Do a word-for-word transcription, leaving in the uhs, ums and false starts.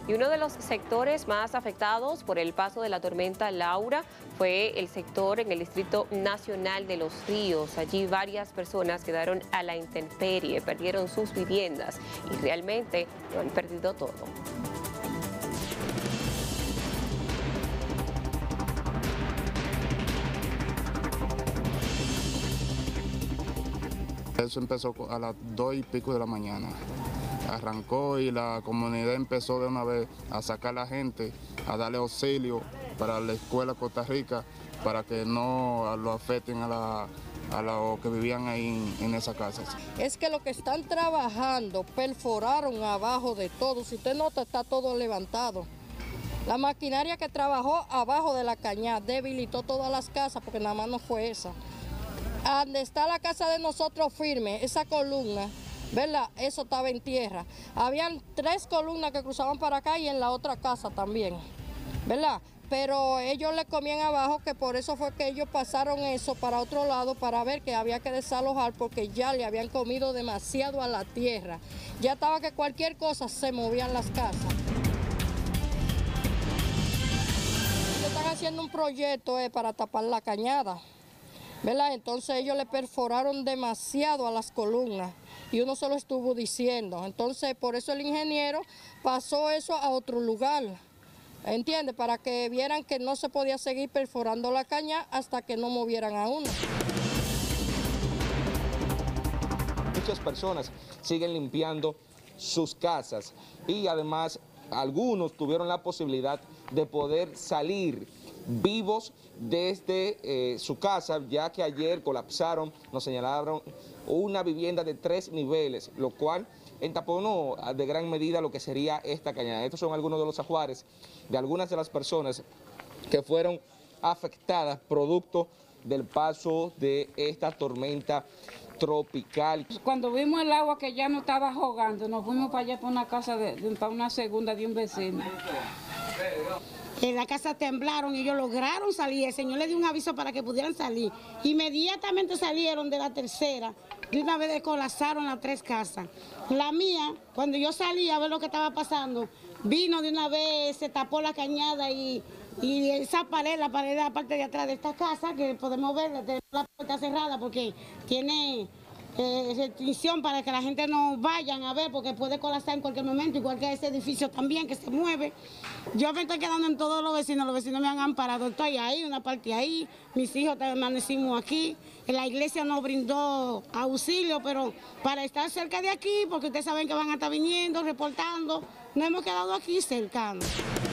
Y uno de los sectores más afectados por el paso de la tormenta Laura fue el sector en el Distrito Nacional de Los Ríos. Allí varias personas quedaron a la intemperie, perdieron sus viviendas y realmente lo han perdido todo. Eso empezó a las dos y pico de la mañana. Arrancó y la comunidad empezó de una vez a sacar a la gente, a darle auxilio para la escuela Costa Rica, para que no lo afecten a, la, a los que vivían ahí en, en esas casas. Es que los que están trabajando perforaron abajo de todo. Si usted nota, está todo levantado. La maquinaria que trabajó abajo de la cañada debilitó todas las casas, porque nada más no fue esa. Donde está la casa de nosotros firme, esa columna, ¿verdad? Eso estaba en tierra. Habían tres columnas que cruzaban para acá y en la otra casa también, ¿verdad? Pero ellos le comían abajo, que por eso fue que ellos pasaron eso para otro lado, para ver que había que desalojar, porque ya le habían comido demasiado a la tierra. Ya estaba que cualquier cosa se movían las casas. Ellos están haciendo un proyecto eh, para tapar la cañada, ¿verdad? Entonces ellos le perforaron demasiado a las columnas y uno se lo estuvo diciendo. Entonces por eso el ingeniero pasó eso a otro lugar, ¿entiende? Para que vieran que no se podía seguir perforando la caña hasta que no movieran a uno. Muchas personas siguen limpiando sus casas y además algunos tuvieron la posibilidad de poder salir vivos desde eh, su casa, ya que ayer colapsaron, nos señalaron, una vivienda de tres niveles, lo cual entaponó de gran medida lo que sería esta cañada. Estos son algunos de los ajuares de algunas de las personas que fueron afectadas producto del paso de esta tormenta tropical. Cuando vimos el agua que ya nos estaba ahogando, nos fuimos para allá para una casa, de, de, para una segunda de un vecino. En la casa temblaron y ellos lograron salir. El señor le dio un aviso para que pudieran salir. Inmediatamente salieron de la tercera. De una vez colapsaron las tres casas. La mía, cuando yo salí a ver lo que estaba pasando, vino de una vez, se tapó la cañada y, y esa pared, la pared de la parte de atrás de esta casa, que podemos ver, tenemos la puerta cerrada porque tiene eh, restricción para que la gente no vayan a ver, porque puede colapsar en cualquier momento, igual que ese edificio también que se mueve. Yo me estoy quedando en todos los vecinos, los vecinos me han amparado, estoy ahí, una parte ahí, mis hijos permanecimos aquí, la iglesia nos brindó auxilio, pero para estar cerca de aquí, porque ustedes saben que van a estar viniendo, reportando, nos hemos quedado aquí cercanos.